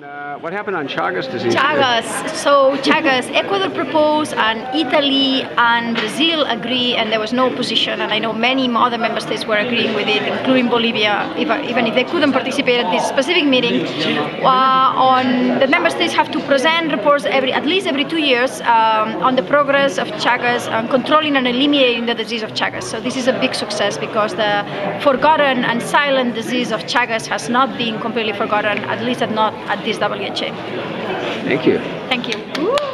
What happened on Chagas disease? Chagas, Ecuador proposed and Italy and Brazil agree, and there was no opposition, and I know many other member states were agreeing with it, including Bolivia, even if they couldn't participate at this specific meeting. The member states have to present reports at least every 2 years on the progress of Chagas and controlling and eliminating the disease of Chagas. So this is a big success because the forgotten and silent disease of Chagas has not been completely forgotten, at least not at this WHA. Thank you. Thank you.